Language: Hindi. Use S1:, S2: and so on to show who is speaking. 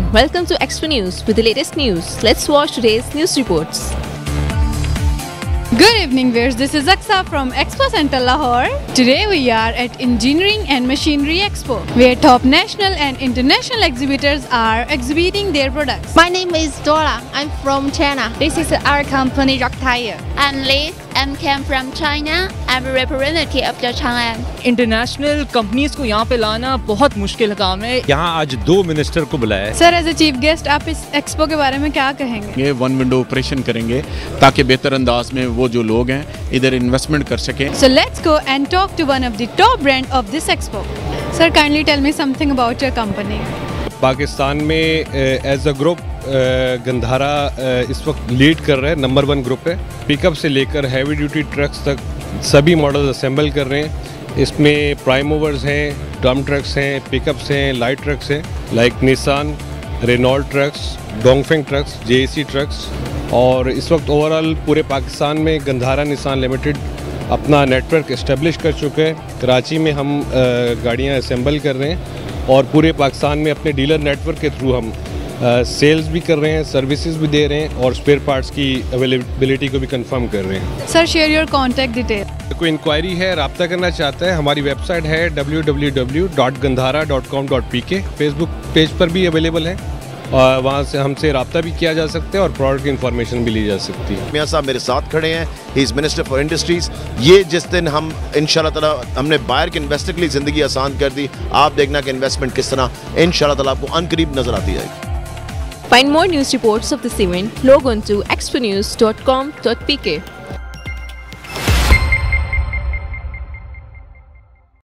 S1: Welcome to Expo News with the latest news. Let's watch today's news reports.
S2: Good evening viewers, this is Aksa from Expo Center Lahore. Today we are at Engineering and Machinery Expo, where top national and international exhibitors are exhibiting their products.
S3: My name is Dora. I'm from China.
S4: This is our company Rock Tire.
S5: I'm Liz. I came from China. I'm a representative of the Chang'an.
S6: International companies को यहाँ पे लाना बहुत मुश्किल काम है।
S7: यहाँ आज 2 मिनिस्टर को बुलाया है।
S2: Sir, as a chief guest आप इस एक्सपो के बारे में क्या कहेंगे?
S8: ये वन विंडो ऑपरेशन करेंगे ताकि बेहतर अंदाज में वो जो लोग हैं इधर इन्वेस्टमेंट कर सकें।
S2: So let's go and talk to one of the top brand of this expo. Sir, kindly tell me something about your company.
S7: Pakistan में एज अ ग्रुप गंधारा इस वक्त लीड कर रहा है, नंबर 1 ग्रुप है। पिकअप से लेकर हैवी ड्यूटी ट्रक्स तक सभी मॉडल्स असेंबल कर रहे हैं। इसमें प्राइम मूवर्स हैं, डम ट्रक्स हैं, पिकअप्स हैं, लाइट ट्रक्स हैं like Nissan, Renault trucks, Dongfeng trucks, JAC trucks. और इस वक्त ओवरऑल पूरे पाकिस्तान में गंधारा निसान लिमिटेड अपना नेटवर्क इस्टेब्लिश कर चुके हैं। कराची में हम गाड़ियाँ असेंबल कर रहे हैं और पूरे पाकिस्तान में अपने डीलर नेटवर्क के थ्रू हम सेल्स भी कर रहे हैं, सर्विसेज भी दे रहे हैं और स्पेयर पार्ट्स की अवेलेबिलिटी को भी कंफर्म कर रहे हैं।
S2: Sir, share your contact detail.
S7: कोई इंक्वायरी है, रब्ता करना चाहता है, हमारी वेबसाइट है www.gandhara.com.pk। फेसबुक पेज पर भी अवेलेबल है और वहाँ से हमसे रब्ता भी किया जा सकता है और प्रोडक्ट की इन्फॉर्मेशन भी ली जा सकती है।
S9: मियां साहब मेरे साथ खड़े हैं, he is minister for industries. ये जिस दिन हम इंशाल्लाह ताला हमने बायर के इन्वेस्टर के लिए ज़िंदगी आसान कर दी, आप देखना कि इन्वेस्टमेंट किस तरह इंशाल्लाह ताला आपको अनकरीब नजर आती जाएगी।
S1: Find more news reports of this event. Log on to exponews.com.pk.